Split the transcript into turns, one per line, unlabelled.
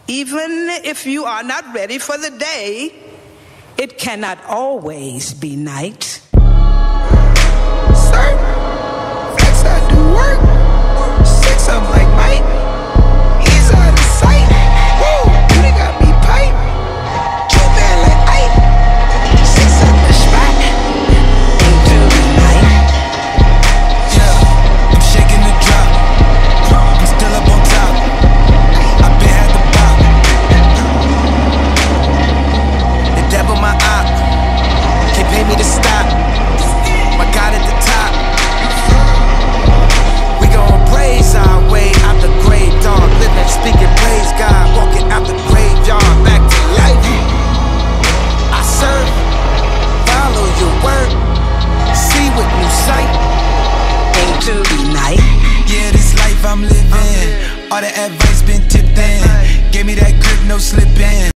Even if you are not ready for the day, it cannot always be night.
Sir, flex I do work. Six I'm like Mike. He's out of sight. Whoa, they got me pipe. Too bad like Ike. Six up the spot.
Into the night.
Yeah, I'm shaking the drop. I'm still up on top. I been had the pop. The devil my op. Can't pay me to stop. My God at the top. We gon' blaze our way out the grave, dog. Living, speaking, praise God. Walking out the graveyard, back to life. I serve, follow your word. See with new sight.
Into the night.
Yeah, this life I'm living. All the advice been tipped in. Gave me that grip, no slipping.